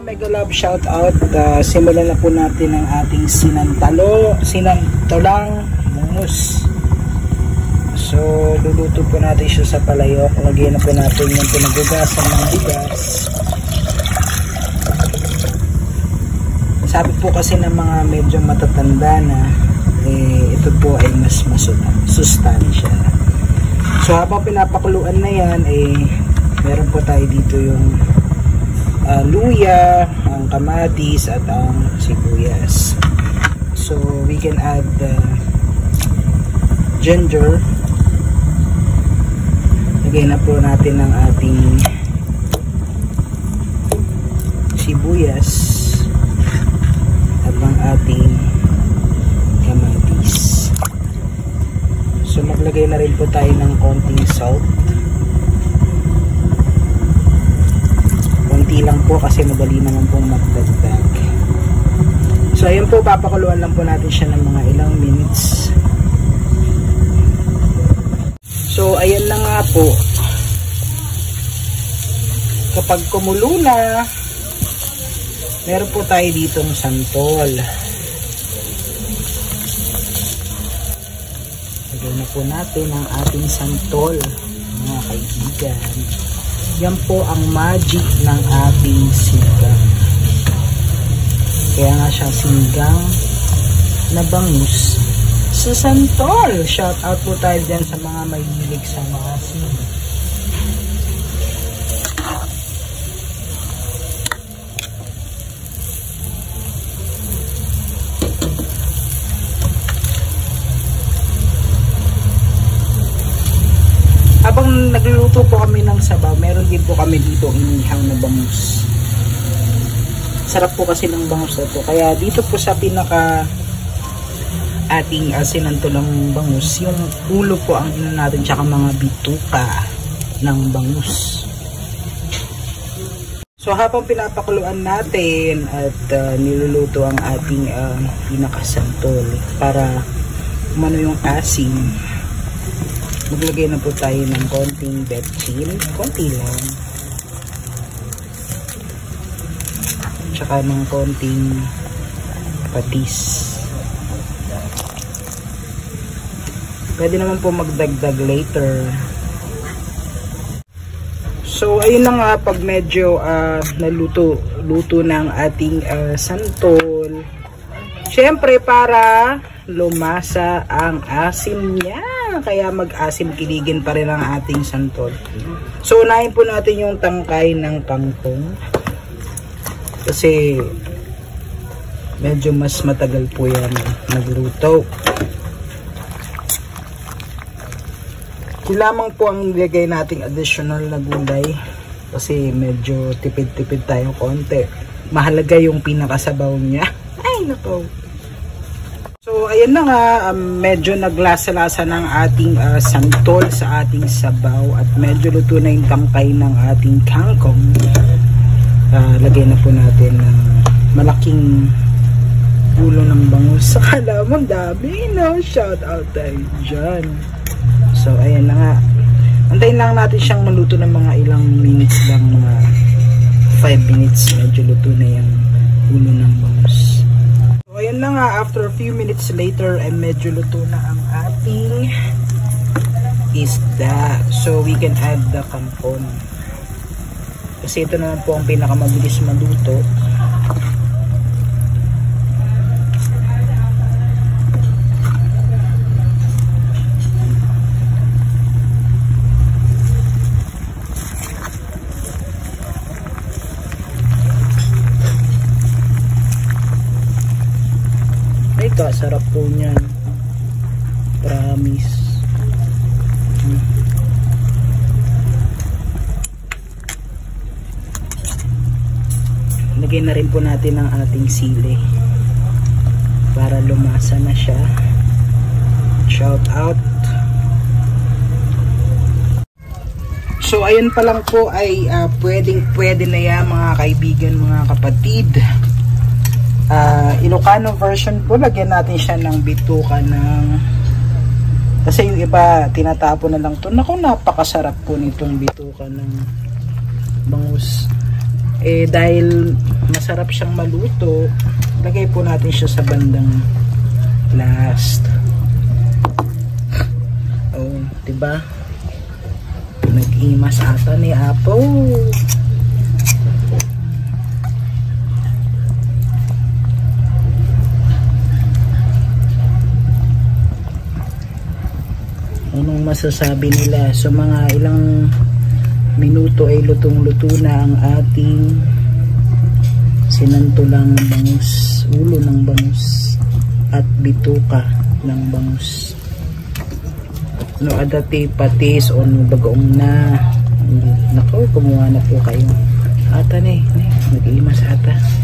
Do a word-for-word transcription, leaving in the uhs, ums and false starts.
mega love shout out. Uh, simulan na po natin ang ating sinantalo, sinantolang bangus. So luluto po natin siya sa palayok. Lagyan na po natin yung pinagugasan ng bigas. Sabi po kasi ng mga medyo matatanda na eh, ito po ay mas masustansya. So habang pinapakuluan na yan eh, meron po tayo dito yung Uh, luya, ang kamatis at ang sibuyas. So we can add uh, ginger. Lagyan na po natin ang ating sibuyas at ang ating kamatis. So maglagay na rin po tayo ng konting salt. Lang po kasi madali naman pong magdagdag. So ayun po, papakuluan lang po natin siya ng mga ilang minutes. So ayan na nga po, kapag kumulo na, meron po tayo ditong santol. Lagyan na po natin ang ating santol, mga kaibigan. Yan po ang magic ng ating sinigang. Kaya nga siyang sinigang na bangus sa santol. Shout out po tayo dyan sa mga mahilig sa mga sinigang. Habang nagluluto po kami ng sabaw, meron din po kami dito inihaw na bangus. Sarap po kasi ng bangus na to. Kaya dito po sa pinaka ating uh, sinantolang bangus, yung ulo po ang ino natin tsaka mga bituka ng bangus. So habang pinapakuluan natin at uh, niluluto ang ating uh, pinakasantol para umano yung asin, maglagay na po tayo ng konting betchin, konti lang, tsaka ng konting patis. Pwede naman po magdagdag later. So ayun na nga, pag medyo uh, naluto luto ng ating uh, santol, syempre para lumasa ang asim niya, kaya mag-asim kiligin pa rin ang ating santol. So unahin po natin yung tangkay ng kangkong kasi medyo mas matagal po yan nagluto. Lamang po ang nilagay nating additional na gulay kasi medyo tipid-tipid tayo konti. Mahalaga yung pinakasabaw niya. Ay nako. So ayan na nga, um, medyo naglasa-lasa ng ating uh, santol sa ating sabaw at medyo luto na yung tangkay ng ating kangkong. Uh, lagay na po natin ng malaking ulo ng bangus. Akala mo dami, no? Shout out tayo dyan. So ayan na nga, antayin lang natin siyang maluto ng mga ilang minutes lang, mga five minutes, medyo luto na yung ulo ng bangus. So ayan na nga, after a few minutes later ay medyo luto na ang ating isda. So we can add the kangkong kasi ito naman po ang pinakamabilis maluto. Sarap po niyan, promise. hmm. Lagay na rin po natin ang ating sili para lumasa na siya. Shout out. So ayun pa lang po ay uh, pwedeng pwede na yan mga kaibigan, mga kapatid. Uh, Ilocano version po, lagyan natin siya ng bituka ng, kasi yung iba tinatapon na lang to. Naku, napakasarap po nitong bituka ng bangus. Eh dahil masarap siyang maluto, lagay po natin siya sa bandang last. Oh, diba? Nag-imas ata ni Apo. Anong masasabi nila? So mga ilang minuto ay lutong-luto na ang ating sinantulang bangus, ulo ng bangus at bituka ng bangus. No adati patis o no bagoong na. Nako, kumuha na po kayo. Ata ne, ne, mag-iimas ata.